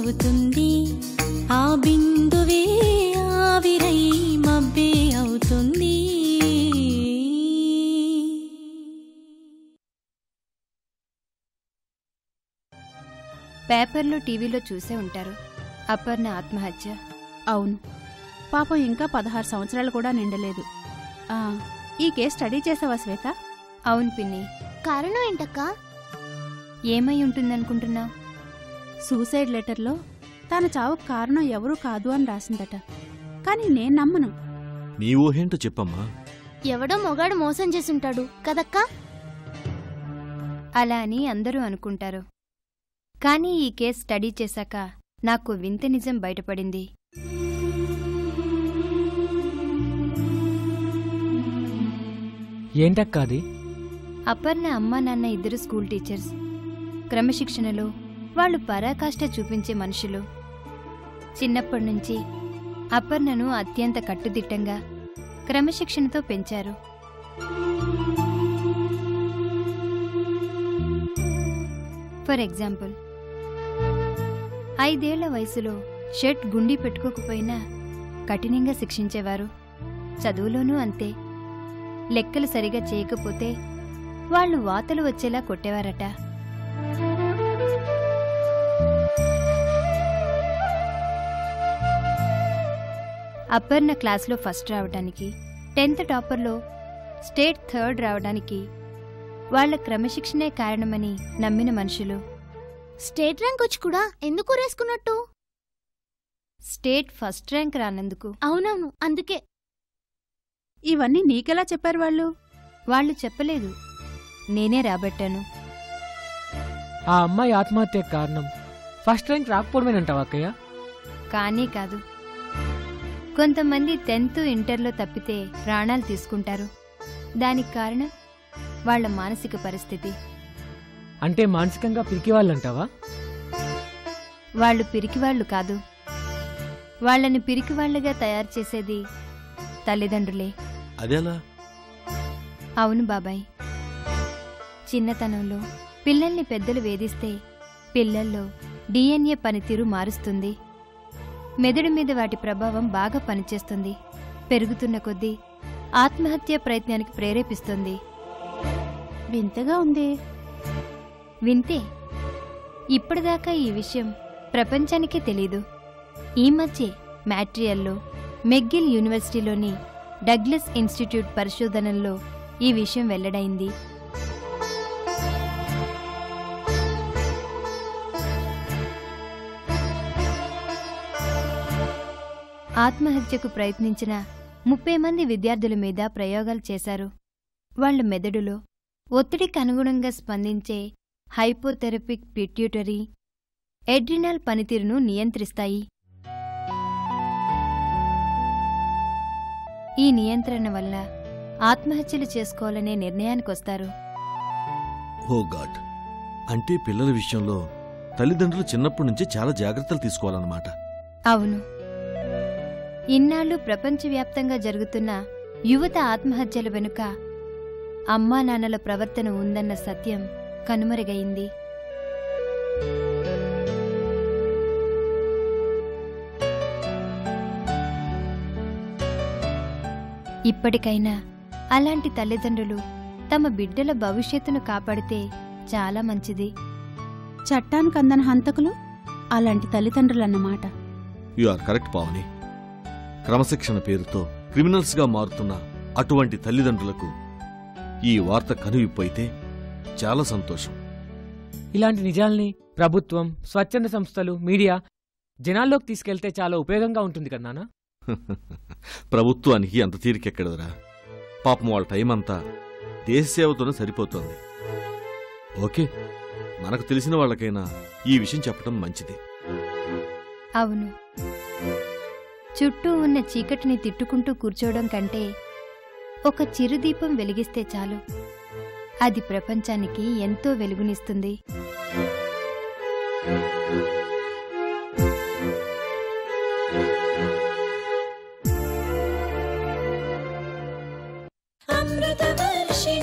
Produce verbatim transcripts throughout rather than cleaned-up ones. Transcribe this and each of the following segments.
అవుతుంది ఆ బిందువే ఆవిరై మబ్బే అవుతుంది. పేపర్లో టీవీలో చూసే ఉంటారు అపర్ణ ఆత్మహత్య. అవును, పాపం ఇంకా పదహారు సంవత్సరాలు కూడా నిండలేదు. ఈ కేసు స్టడీ చేసావా శ్వేత? అవును పిన్ని. కారణం ఏంటక్కా? ఏమై ఉంటుందనుకుంటున్నావు? సూసైడ్ లెటర్లో తన చావుకు కారణం ఎవరూ కాదు అని రాసిందట. కానీ నేను నమ్మను. నీ ఊహేంటో చెప్పమ్మా. ఎవడో మొగాడు మోసం చేసుంటాడు కదక్కా? అలా అని అందరూ అనుకుంటారు. కానీ ఈ కేసు స్టడీ చేశాక నాకు వింత నిజం బయటపడింది. ఏంటక్కాది? అపర్ణ అమ్మా నాన్న ఇద్దరు స్కూల్ టీచర్స్. క్రమశిక్షణలో వాళ్ళు పరాకాష్ఠ చూపించే మనుషులు. చిన్నప్పటినుంచి అపర్ణను అత్యంత కట్టుదిట్టంగా క్రమశిక్షణతో పెంచారు. ఫర్ ఎగ్జాంపుల్, ఐదేళ్ల వయసులో షర్ట్ గుండీ పెట్టుకోకపోయినా కఠినంగా శిక్షించేవారు. చదువులోనూ అంతే. లెక్కలు సరిగా చేయకపోతే వాళ్లు వాతలు వచ్చేలా కొట్టేవారట. అపర్ణ క్లాస్లో ఫస్ట్ రావడానికి, టెన్త్ టాపర్లో స్టేట్ థర్డ్ రావడానికి వాళ్ల క్రమశిక్షణే కారణమని నమ్మిన మనుషులు. స్టేట్ ర్యాంక్ వచ్చి కూడా ఎందుకు రేసుకున్నట్టు? స్టేట్ ఫస్ట్ ర్యాంక్ రానందుకు. అవునవును, అందుకే. ఇవన్నీ నీకెలా చెప్పారు వాళ్ళు? వాళ్ళు చెప్పలేదు, నేనే రాబట్టాను. ఆ అమ్మాయి ఆత్మహత్య కారణం ఫస్ట్ ర్యాంక్ రాకపోవడమేనంటావా అక్కయ్య? కానీ కాదు. కొంతమంది టెన్త్ ఇంటర్లో తప్పితే ప్రాణాలు తీసుకుంటారు. దానికి కారణం వాళ్ల మానసిక పరిస్థితి. అంటే మానసికంగా పిరికివాళ్ళంటావా? వాళ్ళు పిరికివాళ్లు కాదు. వాళ్లని పిరికివాళ్లుగా తయారు చేసేది తల్లిదండ్రులే. అదేలా? అవును బాబాయ్. చిన్నతనంలో పిల్లల్ని పెద్దలు వేధిస్తే పిల్లల్లో డిఎన్ఏ పనితీరు మారుస్తుంది. మెదడు మీద వాటి ప్రభావం బాగా పనిచేస్తుంది. పెరుగుతున్న కొద్దీ ఆత్మహత్య ప్రయత్నానికి ప్రేరేపిస్తుంది. వింతగా ఉంది. వింతే. ఇప్పటిదాకా ఈ విషయం ప్రపంచానికే తెలీదు. ఈ మధ్యే మ్యాట్రియల్లో మెగ్గిల్ యూనివర్సిటీలోని డగ్లస్ ఇన్స్టిట్యూట్ పరిశోధనల్లో ఈ విషయం వెల్లడైంది. ఆత్మహత్యకు ప్రయత్నించిన ముప్పై మంది విద్యార్థుల మీద ప్రయోగాలు చేశారు. వాళ్ల మెదడులో ఒత్తిడికి అనుగుణంగా స్పందించే హైపోథెరపిక్ పిట్యూటరీ, ఎడ్రినల్ పనితీరును నియంత్రిస్తాయి. ఈ నియంత్రణ వల్ల ఆత్మహత్యలు చేసుకోవాలనే నిర్ణయానికొస్తారు. ఓ గాడ్. అంటే పిల్లల విషయంలో తల్లిదండ్రులు చిన్నప్పటి నుంచి చాలా జాగ్రత్తలు తీసుకోవాలన్నమాట. అవును. ఇన్నాళ్లు ప్రపంచవ్యాప్తంగా జరుగుతున్న యువత ఆత్మహత్యల వెనుక అమ్మా నాన్నల ప్రవర్తన ఉందన్న సత్యం కనుమరుగైంది. ఇప్పటికైనా అలాంటి తల్లిదండ్రులు తమ బిడ్డల భవిష్యత్తును కాపాడితే చాలా మంచిది. చట్టానికి అందని హంతకులు అలాంటి తల్లిదండ్రులన్నమాట. You are correct Pavani. క్రమశిక్షణ పేరుతో క్రిమినల్స్గా మారుతున్న అటువంటి తల్లిదండ్రులకు ఈ వార్త కనువిప్పైతే చాలా సంతోషం. ఇలాంటి నిజాల్ని ప్రభుత్వం, స్వచ్ఛంద సంస్థలు, మీడియా జనాల్లోకి తీసుకెళ్తే చాలా ఉపయోగంగా ఉంటుంది కదా నాన్న. ప్రభుత్వానికి అంత తీరికెక్కడదురా. పాపం వాళ్ళ టైం అంతా దేశసేవతోనే సరిపోతోంది. ఓకే, మనకు తెలిసిన వాళ్ళకైనా ఈ విషయం చెప్పడం మంచిది. అవును. చుట్టూ ఉన్న చీకటిని తిట్టుకుంటూ కూర్చోవడం కంటే ఒక చిరుదీపం వెలిగిస్తే చాలు. అది ప్రపంచానికి ఎంతో వెలుగునిస్తుంది.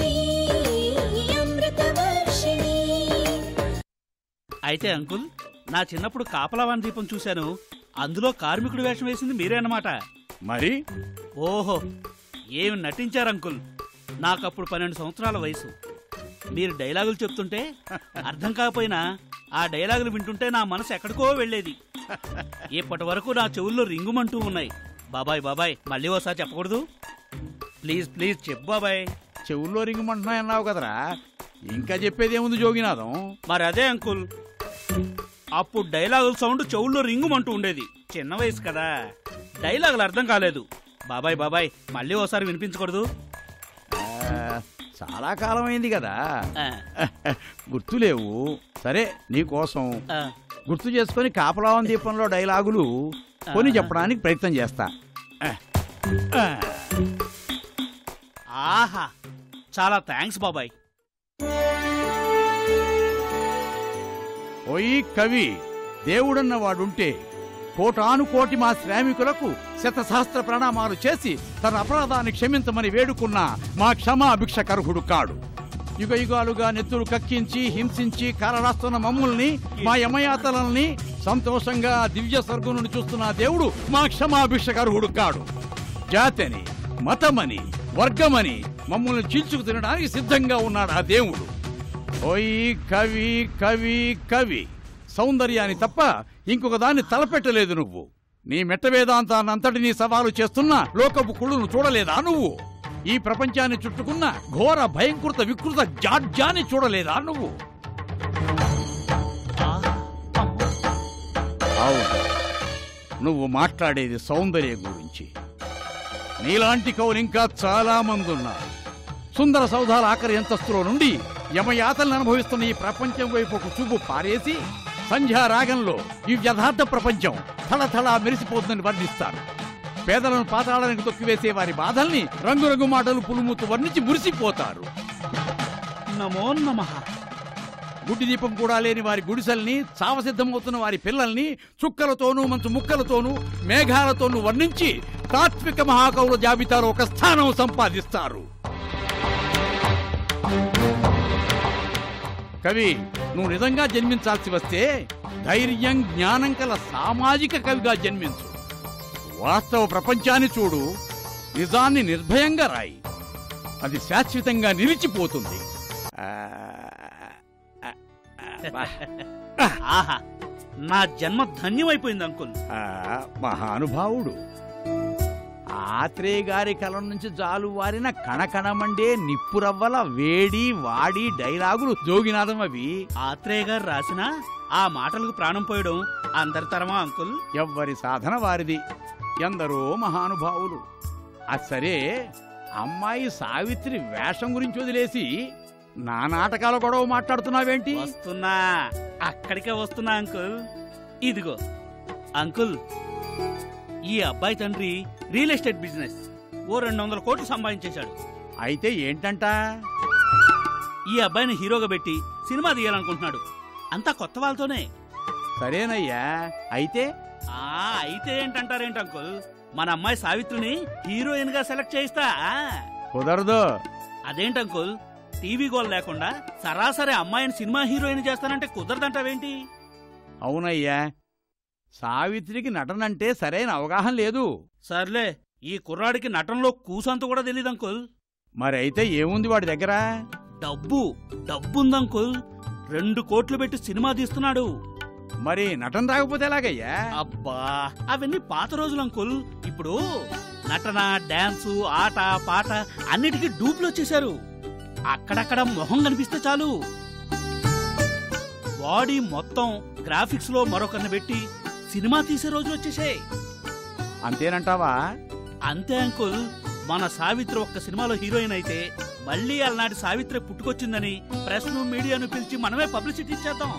అయితే అంకుల్, నా చిన్నప్పుడు కాపలావాన్ దీపం చూశాను. అందులో కార్మికుడు వేషం వేసింది మీరే అన్నమాట. మరి ఓహో, ఏమి నటించారు అంకుల్. నాకప్పుడు పన్నెండు సంవత్సరాల వయసు. మీరు డైలాగులు చెప్తుంటే అర్థం కాకపోయినా ఆ డైలాగులు వింటుంటే నా మనసు ఎక్కడికో వెళ్లేది. ఇప్పటి వరకు నా చెవుల్లో రింగుమంటూ ఉన్నాయి. బాబాయ్ బాబాయ్ మళ్ళీ ఓసారి చెప్పకూడదు? ప్లీజ్ ప్లీజ్ చెప్పు బాబాయ్. చెవుల్లో రింగుమంటున్నాయన్నావు కదరా, ఇంకా చెప్పేదేముంది జోగినాథం? మరి అదే అంకుల్, అప్పుడు డైలాగుల సౌండ్ చెవుల్లో రింగుమంటూ ఉండేది. చిన్న వయసు కదా, డైలాగులు అర్థం కాలేదు. బాబాయ్ బాబాయ్ మళ్ళీ ఓసారి వినిపించకూడదు? చాలా కాలం అయింది కదా, గుర్తులేవు. సరే, నీకోసం గుర్తు చేసుకుని కాపలావన్ దీపంలో డైలాగులు కొని చెప్పడానికి ప్రయత్నం చేస్తా. ఆహా, చాలా థ్యాంక్స్ బాబాయ్. ఓయ్ కవి, దేవుడన్న వాడుంటే కోటాను కోటి మా శ్రామికులకు శతసహస్ర ప్రణామాలు చేసి తన అపరాధాన్ని క్షమించమని వేడుకున్న మా క్షమాభిక్ష కర్హుడు కాడు. యుగ యుగాలుగా నెత్తురు కక్కించి హింసించి కాలరాస్తున్న మమ్ముల్ని, మా యమయాతలని సంతోషంగా దివ్య స్వర్గం నుండి చూస్తున్న దేవుడు మా క్షమాభిక్ష కర్హుడు కాడు. జాతని, మతమని, వర్గమని మమ్మల్ని చీల్చుకు తినడానికి సిద్ధంగా ఉన్నాడు ఆ దేవుడు. ఓయ్ కవి కవి కవి, సౌందర్యాన్ని తప్ప ఇంకొక దాన్ని తలపెట్టలేదు నువ్వు. నీ మెట్ట వేదాంతాన్నంతటినీ సవాలు చేస్తున్న లోకపు కుళ్ళును చూడలేదా నువ్వు? ఈ ప్రపంచాన్ని చుట్టుకున్న ఘోర భయంకృత వికృత జాడ్యాన్ని చూడలేదా నువ్వు? అవును, నువ్వు మాట్లాడేది సౌందర్యం గురించి. నీలాంటి కవులు ఇంకా చాలా మంది ఉన్నారు. సుందర సౌధాల ఆఖరి అంతస్తులో నుండి యమయాతలను అనుభవిస్తున్న ఈ ప్రపంచం వైపు ఒక చూపు పారేసి సంధ్యారాగంలో ఈ యథార్థ ప్రపంచం థళథళా మెరిసిపోతుందని వర్ణిస్తారు. పేదలను పాతాళానికి తొక్కివేసే వారి బాధల్ని రంగురంగు మాటలు పులుముతూ వర్ణించి మురిసిపోతారు. నమో నమః. గుడ్డి దీపం కూడా లేని వారి గుడిసెల్ని, చావసిద్ధమవుతున్న వారి పిల్లల్ని చుక్కలతోనూ మంచు ముక్కలతోనూ మేఘాలతోనూ వర్ణించి తాత్విక మహాకవుల జాబితాలో ఒక స్థానం సంపాదిస్తారు. కవి, నువ్వు నిజంగా జన్మించాల్సి వస్తే ధైర్యం జ్ఞానం కల సామాజిక కవిగా జన్మించు. వాస్తవ ప్రపంచాన్ని చూడు, నిజాన్ని నిర్భయంగా రాయి. అది శాశ్వతంగా నిలిచిపోతుంది. ఆహా, నా జన్మ ధన్యమైపోయింది అంకుల్. మహానుభావుడు. ఆత్రేయ గారి కలం నుంచి జాలు వారిన కణకణమండే నిప్పురవ్వల వేడి వాడి డైలాగులు జోగినాథం అవి. ఆత్రేయ గారు రాసిన ఆ మాటలకు ప్రాణం పోయడం అందరి తరమా అంకుల్? ఎవ్వరి సాధన వారిది. ఎందరో మహానుభావులు. అసరే, అమ్మాయి సావిత్రి వేషం గురించి వదిలేసి నా నాటకాల గొడవ మాట్లాడుతున్నావేంటి? వస్తున్నా, అక్కడికే వస్తున్నా అంకుల్. ఇదిగో అంకుల్, ఈ అబ్బాయి తండ్రి రియల్ ఎస్టేట్ బిజినెస్ ఓ రెండు వందల కోట్లు సంపాదించేశాడు. అయితే ఏంటంట? ఈ అబ్బాయిని హీరోగా పెట్టి సినిమా తీయాలనుకుంటున్నాడు. అంతా కొత్త వాళ్ళతోనే. సరేనయ్యా, అయితే ఆ అయితే ఏంటంటారేంటి అంకుల్, మన అమ్మాయి సావిత్రిని హీరోయిన్ గా సెలెక్ట్ చేయిస్తా. కుదరదు. అదేంటి అంకుల్, టీవీ గోల్ లేకుండా సరాసరి అమ్మాయిని సినిమా హీరోయిన్ చేస్తానంటే కుదరదంటావేంటి? అవునయ్యా, సావిత్రికి నటనంటే సరైన అవగాహన లేదు. సర్లే, ఈ కుర్రాడికి నటనలో కూసంత కూడా తెలియదు అంకుల్. మరి అయితే ఏముంది వాడి దగ్గర? డబ్బు డబ్బుంది అంకుల్. రెండు కోట్లు పెట్టి సినిమా తీస్తున్నాడు. మరి నటన రాకపోతే ఎలాగయ్యా? అబ్బా, అవన్నీ పాత రోజులు అంకుల్. ఇప్పుడు నటన, డాన్సు, ఆట పాట అన్నిటికీ డూప్లు వచ్చేశారు. అక్కడక్కడ మొహం కనిపిస్తే చాలు, బాడీ మొత్తం గ్రాఫిక్స్ లో మరొకరిని పెట్టి సినిమా తీసే రోజులు వచ్చేసాయి. అంతేనంటావా? అంతే అంకుల్. మన సావిత్రి ఒక్క సినిమాలో హీరోయిన్ అయితే మళ్ళీ అలనాటి సావిత్రి పుట్టుకొచ్చిందని ప్రెస్ ను మీడియాను పిలిచి మనమే పబ్లిసిటీ ఇచ్చేద్దాం.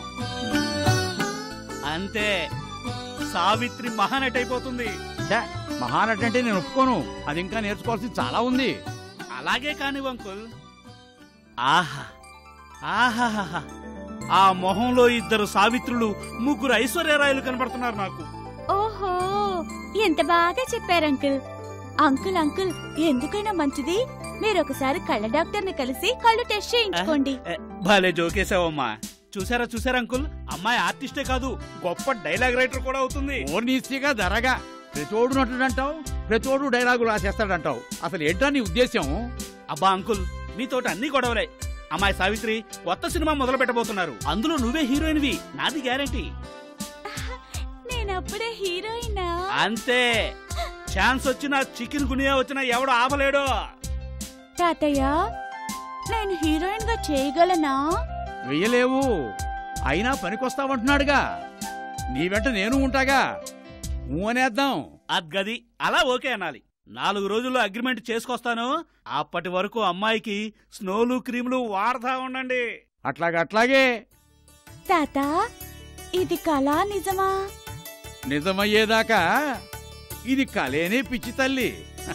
అంతే, సావిత్రి మహానటి అయిపోతుంది. మహానటి అంటే నేను ఒప్పుకోను. అది ఇంకా నేర్చుకోవాల్సింది చాలా ఉంది. అలాగే కానివ్వు అంకుల్. ఆహా ఆహాహా, ఆ మొహంలో ఇద్దరు సావిత్రులు, ముగ్గురు ఐశ్వర్యరాయలు కనబడుతున్నారు నాకు. ఓహో, ఎంత బాగా చెప్పారు అంకుల్. అంకుల్ అంకుల్ ఎందుకైనా మంచిది మీరు ఒకసారి కళ్ళ డాక్టర్ ని కలిసి కళ్ళు టెస్ట్ చేయించుకోండి. భలే జోకేసావమ్మా. చూసారా చూసారా అంకుల్, అమ్మాయి ఆర్టిస్టే కాదు గొప్ప డైలాగ్ రైటర్ కూడా అవుతుంది. ఓర్నీసిగా ధరగా ప్రతోడు నటుడంటావు, ప్రతోడు డైలాగులు రాసేస్తాడంటావు. అసలు ఏంటో నీ ఉద్దేశం? అబ్బా అంకుల్, మీతోటి అన్ని గొడవలే. అమ్మాయి సావిత్రి కొత్త సినిమా మొదలు పెట్టబోతున్నారు, అందులో నువ్వే హీరోయిన్వి, నాది గ్యారెంటీ. నేనప్పుడే హీరోయినా? అంతే, ఛాన్స్ వచ్చినా చికెన్ గునియా వచ్చినా ఎవడు ఆపలేడు. తాతయ్య, నేను హీరోయిన్ గా చేయగలనా? వెయ్యలేవు, అయినా పనికొస్తావంటున్నాడుగా. నీ వెంట నేను ఉంటాగా, అనేద్దాం. అద్గది, అలా ఓకే అనాలి. నాలుగు రోజుల్లో అగ్రిమెంట్ చేసుకొస్తాను. అప్పటి వరకు అమ్మాయికి స్నోలు క్రీములు వాడతా ఉండండి. అట్లాగే అట్లాగే. తాత, ఇది కళా నిజమా? నిజమయ్యేదాకా ఇది కలేనే పిచ్చి తల్లి.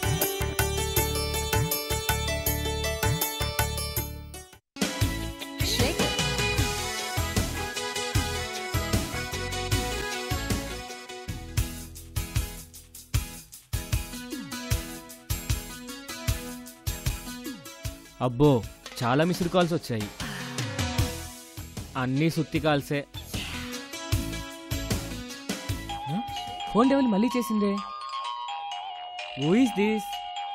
అబ్బో, చాలా మిస్డ్ కాల్స్ వచ్చాయి. అన్నీ సుత్తి కాల్సే. ఫోన్ డెవల్ మళ్ళీ చేసిందే. Who is this?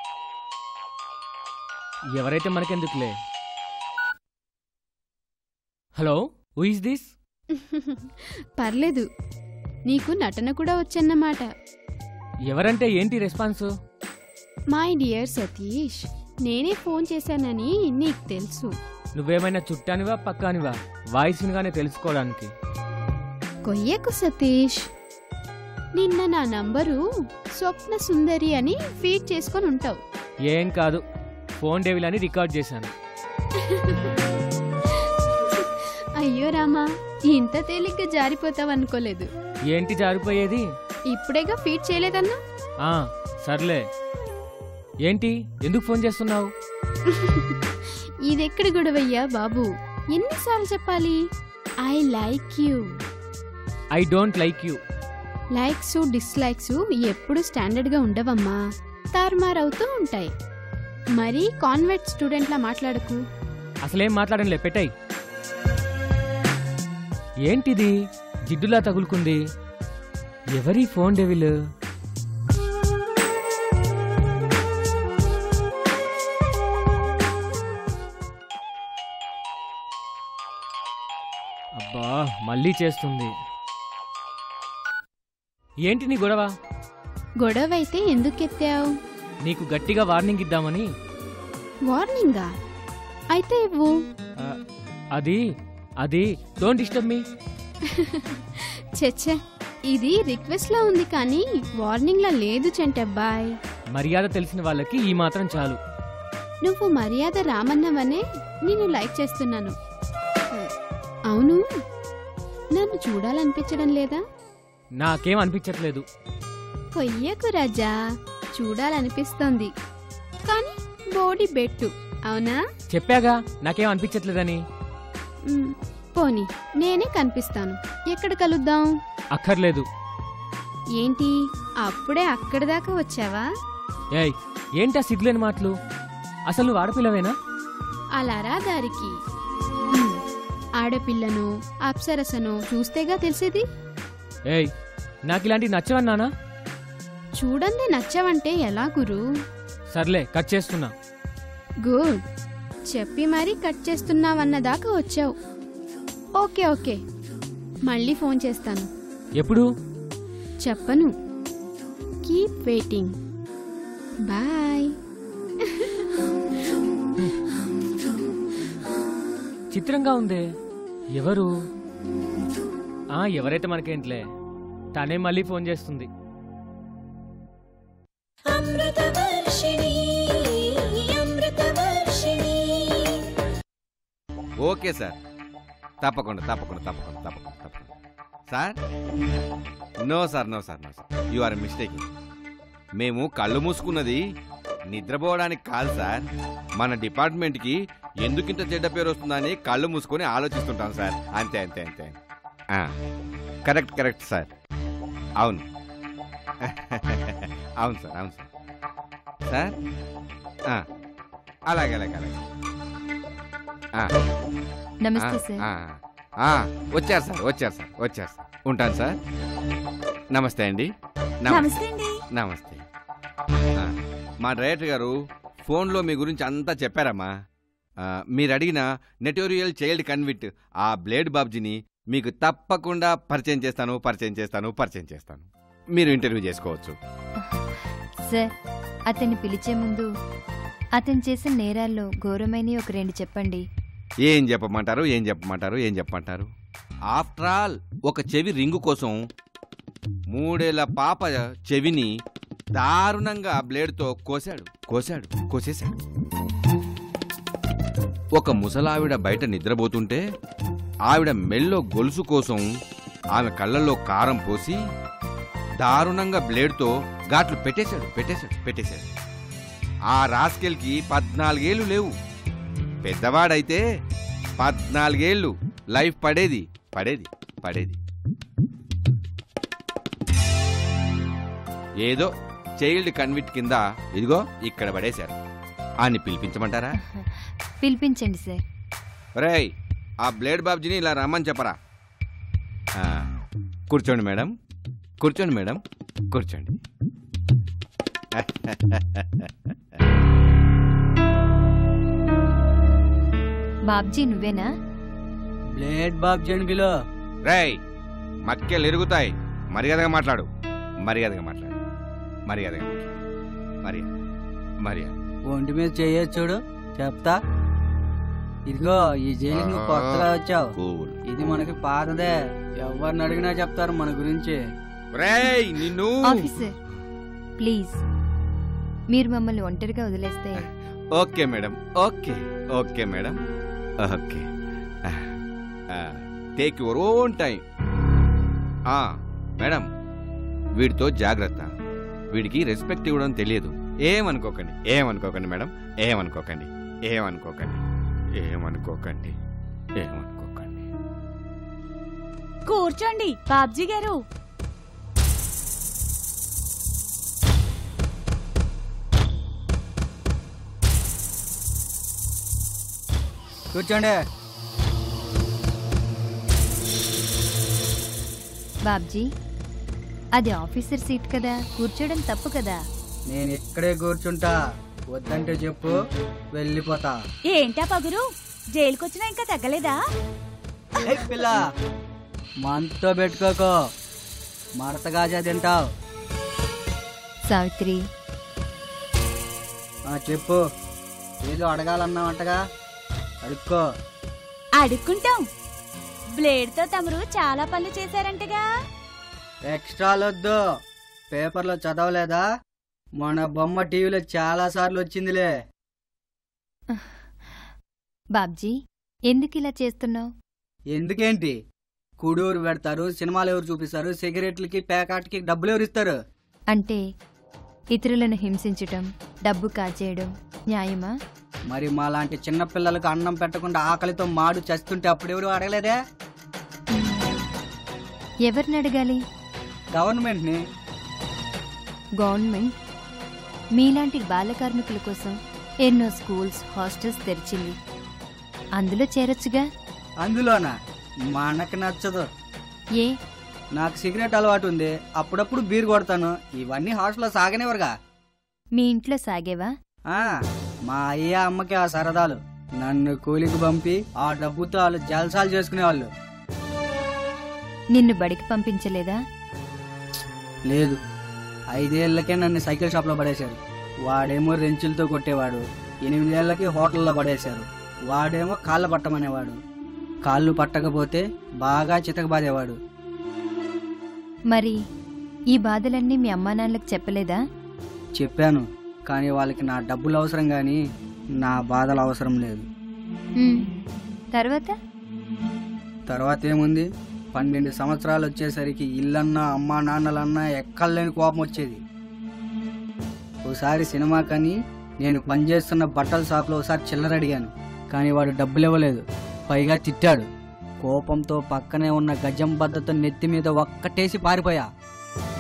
ఎవరైతే మనకెందుకులే. Hello, who is this? పర్లేదు, నీకు నటన కూడా వచ్చన్నమాట. ఎవరంటే ఏంటి రెస్పాన్స్? మై డియర్ సతీష్, నేనే ఫోన్ చేశానని నీకు తెలుసు. నువ్వేమైనా చుట్టానివా పక్కానివా వాయిస్ వినగానే తెలుసుకోవడానికి? కొయ్యకు సతీష్, నిన్న నా నంబరు స్వప్న సుందరి అని ఫీడ్ చేసుకొని ఉంటావు. ఏం కాదు, ఫోన్ డెవిల్ అని రికార్డ్ చేశాను. అయ్యో రామా, ఇంత తేలిగ్గా జారిపోతావనుకోలేదు. ఏంటి జారిపోయేది? ఇప్పుడేగా ఫీడ్ చేయలేదన్నా. ఆ సర్లే, ఏంటి ఎందుకు ఫోన్ చేస్తున్నావు? ఇదెక్కడి గొడవయ్యా బాబు, ఎన్నిసార్లు చెప్పాలి? I like you. I don't like you. Likes dislikes ఎప్పుడు స్టాండర్డ్ గా ఉండవమ్మా, తారుమారవుతూ ఉంటాయి. మరి కాన్వెంట్ స్టూడెంట్లా మాట్లాడకు. అసలేం మాట్లాడనులే, పెట్టాయి. ఏంటిది జిడ్డులా తగులుకుంది? ఎవరి ఫోన్ డెవిల్? అబ్బా, మళ్ళీ చేస్తుంది. ఏంటి నీ గొడవ? గొడవ అయితే ఎందుకెత్తావు? నీకు గట్టిగా వార్నింగ్ ఇద్దామని. వార్నింగా? అయితే ఇవ్వు. అది అది డోంట్ డిస్టర్బ్ మీ. చెచ్చే, ఇది రిక్వెస్ట్ లా ఉంది కానీ వార్నింగ్ లా లేదు చంటబ్బాయ్. మర్యాద తెలిసిన వాళ్ళకి ఈ మాత్రం చాలు. నువ్వు మర్యాద రామన్నవనే నేను లైక్ చేస్తున్నాను. అవును, నన్ను చూడాలనిపించడం లేదా? నాకేం అనిపించట్లేదు. కొయ్యకు రాజా, చూడాలనిపిస్తోంది కానీ బోడీ బెట్టు. అవునా? చెప్పాగా నాకేం అనిపించట్లేదని. పోనీ నేనే కనిపిస్తాను. ఎక్కడ కలుద్దాం? అక్కర్లేదు. ఏంటి అప్పుడే అక్కడి దాకా వచ్చావా? ఏయ్, ఏంటా సిగ్గులేని మాటలు? అసలు నువ్వు ఆడపిల్లవేనా? అలారా దారికి. ఆడపిల్లను అప్సరసను చూస్తేగా తెలిసేది. ఏయ్, నాకిలాంటి నచ్చవన్నానా? చూడండి నచ్చవంటే ఎలా గురు? సర్లే, కట్ చేస్తున్నా. గుడ్, చెప్పి మరీ కట్ చేస్తున్నావన్నదాకా వచ్చావు. ఓకే ఓకే, మళ్ళీ ఫోన్ చేస్తాను. ఎప్పుడు? చెప్పను. Keep waiting. బాయ్. చిత్రంగా ఉందే. ఎవరు? ఆ ఎవరైతే మనకేంట్లే, తనే మళ్ళీ ఫోన్ చేస్తుంది. ఓకే సార్, తప్పకుండా తప్పకుండా తప్పకుండా తప్పకుండా తప్పకుండా sir. No sir no sir no sir you are mistaking. మేము కళ్ళు మూసుకున్నది నిద్రపోవడానికి కాదు సార్. మన డిపార్ట్మెంట్కి ఎందుకింత చెడ్డ పేరు వస్తుందని కళ్ళు మూసుకొని ఆలోచిస్తుంటాం సార్. అంతే అంతే అంతే. Correct correct sir. అవును అవును సార్ అవును సార్. సార్ అలాగే అలాగే అలాగే. నమస్తే సార్. ఆ, వచ్చారు సార్ వచ్చారు సార్ వచ్చారు సార్ ఉంటాను సార్. నమస్తే అండి. నమస్తే అండి. నమస్తే. ఆ, మా డైరెక్టర్ గారు ఫోన్లో మీ గురించి అంతా చెప్పారమ్మా. ఆ, మీరు అడిగిన నెటోరియల్ చైల్డ్ కన్విట్ ఆ బ్లేడ్ బాబ్జీని మీకు తప్పకుండా పరిచయం చేస్తాను పరిచయం చేస్తాను పరిచయం చేస్తాను. మీరు ఇంటర్వ్యూ చేసుకోవచ్చు. సార్, అతన్ని పిలిచే ముందు అతను చేసిన నేరాల్లో ఘోరమైన ఒక రెండు చెప్పండి. ఏం చెప్పమంటారు ఏం చెప్పమంటారు ఏం చెప్పమంటారు ఆఫ్టర్ ఆల్ ఒక చెవి రింగు కోసం మూడేళ్ల పాప చెవిని దారుణంగా బ్లేడ్తో కోసాడు కోసాడు కోసేశాడు. ఒక ముసలావిడ బయట నిద్రపోతుంటే ఆవిడ మెల్లో గొలుసు కోసం ఆమె కళ్ళల్లో కారం పోసి దారుణంగా బ్లేడ్తో ఘాట్లు పెట్టేశాడు పెట్టేశాడు పెట్టేశాడు. ఆ రాస్కెల్కి పద్నాలుగేళ్లు లేవు. పెద్దవాడైతే పద్నాలుగేళ్లు లైఫ్ పడేది పడేది పడేది. ఏదో చైల్డ్ కన్విట్ కింద ఇదిగో ఇక్కడ పడేశారు. అని పిలిపించమంటారా? పిలిపించండి సార్. రేయ్, ఆ బ్లేడ్ బాబ్జీని ఇలా రమ్మని చెప్పరా. కూర్చోండి మేడం కూర్చోండి మేడం కూర్చోండి. బాబ్జీ నువ్వేనా? బ్లేడ్ బాబ్జీ అని పిలో. రేయ్, మక్కెలు ఎరుగుతాయి. మర్యాదగా మాట్లాడు మర్యాదగా మాట్లాడు మర్యాదగా మాట్లాడు మర్యాద మర్యాద. ఒంటి మీద చేయొచ్చు చూడు చెప్తా. ఇదిగో ఈ జైలుకి నువ్వు కొత్తగా వచ్చావు. ఇది మనకి పాతదే. ఎవరిని అడిగినా చెప్తారు మన గురించి. రేయ్ నిన్ను. ఆఫీసర్ ప్లీజ్, మీరు మమ్మల్ని ఒంటరిగా వదిలేస్తే. Okay madam okay okay madam okay. Take your own time. Madam, వీడితో జాగ్రత్త. వీడికి రెస్పెక్ట్ ఇవ్వడం తెలియదు. ఏమనుకోకండి ఏమనుకోకండి మేడం ఏమనుకోకండి ఏమనుకోకండి ఏమనుకోకండి ఏమనుకోకండి. కూర్చోండి బాబ్జీ గారు. కూర్చోండి. బాబ్జీ, అది ఆఫీసర్ సీట్ కదా, కూర్చోడం తప్పు కదా. నేను ఇక్కడే కూర్చుంటా. వద్దంటే చెప్పు, వెళ్ళిపోతా. ఏంటా పగురు, జైలుకొచ్చినా ఇంకా తగ్గలేదా? పిల్ల, మనతో పెట్టుకోకో, మడతగాజా తింటావు. సావిత్రి, చెప్పు. ఏదో అడగాలన్నావంటగా, అడుక్కో. అడుక్కుంటాం. బ్లేడ్ తో తమరు చాలా పనులు చేశారంటగా. ఎక్స్ట్రాలొద్దు. పేపర్లో చదవలేదా? మన బొమ్మ టీవీలో చాలా సార్లు వచ్చిందిలే. బాబ్జీ, ఎందుకు ఇలా చేస్తున్నావు? ఎందుకేంటి? కుడూరు పెడతారు, సినిమాలు ఎవరు చూపిస్తారు, సిగరెట్లకి ప్యాకెట్కి డబ్బులు ఎవరు ఇస్తారు? అంటే ఇతరులను హింసించటం, డబ్బు కాజేయడం న్యాయమా? మరి మా లాంటి చిన్నపిల్లలకు అన్నం పెట్టకుండా ఆకలితో మాడు చస్తుంటే అప్పుడెవరు అడగలేదే? ఎవరిని అడగాలి? గవర్నమెంట్ని. గవర్నమెంట్ మీలాంటి బాల కార్మికుల కోసం ఎన్నో స్కూల్స్, హాస్టల్స్ తెరిచింది. అందులో చేరొచ్చుగా. అందులోనా? మనకు నచ్చదు. ఏ? నాకు సిగరెట్ అలవాటు ఉంది, అప్పుడప్పుడు బీర్ కొడతాను. ఇవన్నీ హాస్టల్లో సాగనేవరుగా. మీ ఇంట్లో సాగేవా? మా అయ్య అమ్మకి ఆ సరదాలు. నన్ను కూలికి పంపి ఆ డబ్బుతో వాళ్ళు జల్సాలు చేసుకునేవాళ్ళు. నిన్ను బడికి పంపించలేదా? లేదు. ఐదేళ్లకే నన్ను సైకిల్ షాప్లో పడేశారు. వాడేమో రెంచులతో కొట్టేవాడు. ఎనిమిదేళ్లకి హోటల్లో పడేశారు. వాడేమో కాళ్ళు పట్టమనేవాడు. కాళ్ళు పట్టకపోతే బాగా చితకబాదేవాడు. మరి ఈ బాధలన్నీ మీ అమ్మా నాన్నలకు చెప్పలేదా? చెప్పాను, కానీ వాళ్ళకి నా డబ్బులు అవసరం కానీ నా బాధలు అవసరం లేదు. తర్వాత తర్వాత ఏముంది? పన్నెండు సంవత్సరాలు వచ్చేసరికి ఇల్లన్నా అమ్మా నాన్నలన్నా ఎక్కలేని కోపం వచ్చేది. ఒకసారి సినిమా కానీ నేను పనిచేస్తున్న బట్టల షాప్లో ఒకసారి చిల్లర అడిగాను, కానీ వాడు డబ్బులు ఇవ్వలేదు. పైగా తిట్టాడు. కోపంతో పక్కనే ఉన్న గజం బద్దతో నెత్తి మీద ఒక్కటేసి పారిపోయా.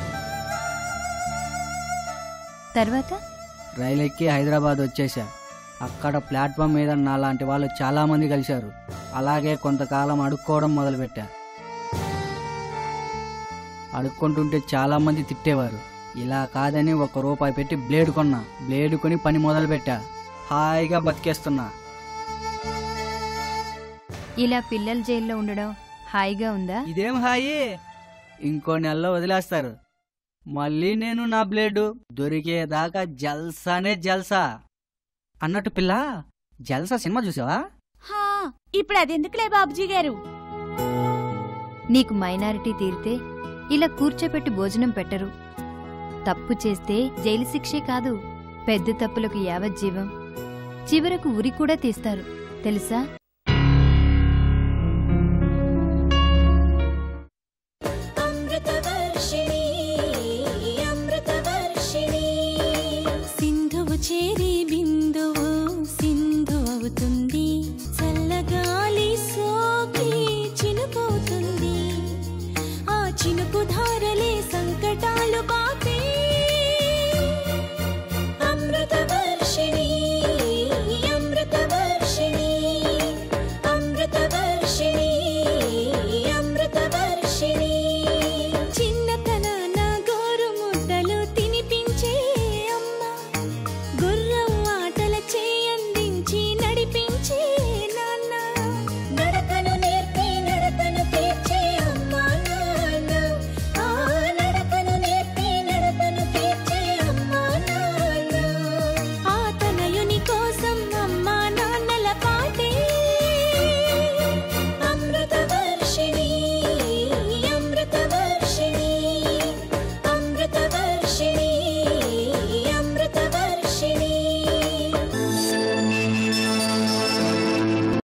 తర్వాత రైలు ఎక్కి హైదరాబాద్ వచ్చేసా. అక్కడ ప్లాట్ఫామ్ మీద నాలాంటి వాళ్ళు చాలామంది కలిశారు. అలాగే కొంతకాలం అడుక్కోవడం మొదలుపెట్టా. అడుక్కుంటుంటే చాలామంది తిట్టేవారు. ఇలా కాదని ఒక రూపాయి పెట్టి బ్లేడ్ కొన్నా. బ్లేడ్ కొని పని మొదలుపెట్టా. హాయిగా బతికేస్తున్నా. ఇలా పిల్లలు జైల్లో ఉండడం హాయిగా ఉందా? ఇదేం హాయి, ఇంకో నెలలో వదిలేస్తారు. మళ్ళీ నేను నా బ్లేడ్ దొరికేదాకా జల్సానే జల్సా. అన్నట్టు పిల్ల, జల్సా సినిమా చూసావా? హా, ఇప్పుడు అదెందుకులే బాబుజీ గారు. నీకు మైనారిటీ తీరితే ఇలా కూర్చోపెట్టి భోజనం పెట్టరు. తప్పు చేస్తే జైలు శిక్షే కాదు, పెద్ద తప్పులకు యావజ్జీవం, చివరకు ఉరి కూడా తీస్తారు తెలుసా?